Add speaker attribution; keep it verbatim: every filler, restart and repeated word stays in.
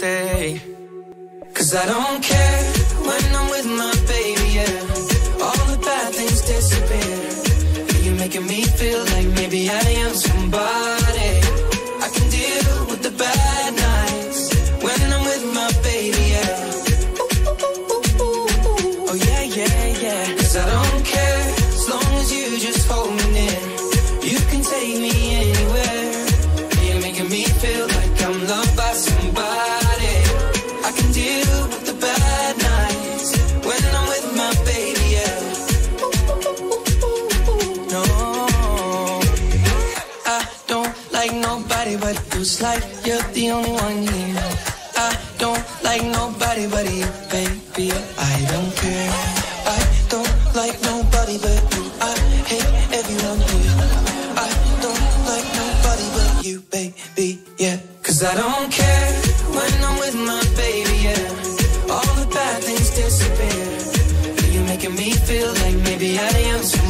Speaker 1: stay. Cause I don't care when I'm with my baby, yeah. All the bad things disappear. You're making me feel like maybe I am somebody. I can deal with the bad nights when I'm with my baby, yeah. Oh yeah, yeah, yeah. Cause I don't care as long as you just hold me near. You can take me anywhere. You're making me feel like I'm loved by somebody. I can deal with the bad nights when I'm with my baby, yeah. No, I don't like nobody but you. It's like you're the only one here. I don't like nobody but you, baby. I don't care. I don't like nobody but you. I hate everyone here. I don't like nobody but you, baby, yeah. Cause I don't care when I'm with my baby, yeah. All the bad things disappear. You're making me feel like maybe I am